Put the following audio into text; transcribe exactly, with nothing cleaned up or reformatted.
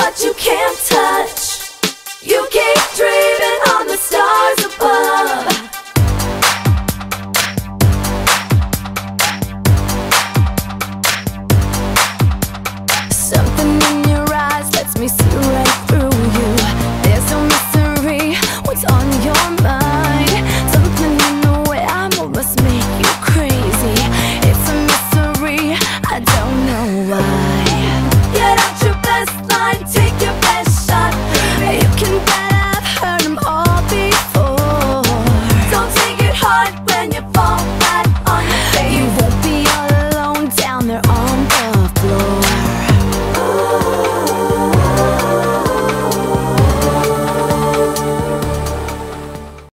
but you can't touch. You keep dreaming on the stars above. Something in your eyes lets me see right through you. There's no mystery, what's on your mind? Something in the way I move must make you crazy. It's a mystery, I don't know why. Get out your best line, take your best shot, baby. You can bet I've heard them all before. Don't take it hard when you fall flat on your face. You